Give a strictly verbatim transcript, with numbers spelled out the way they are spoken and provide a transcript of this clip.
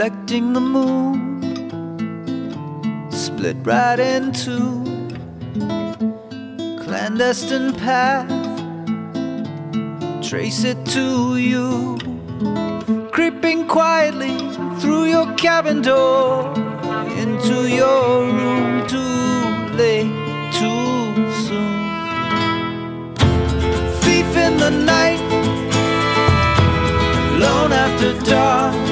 reflecting the moon, split right in two. Clandestine path, trace it to you. Creeping quietly through your cabin door, into your room. Too late, too soon. Thief in the night, alone after dark.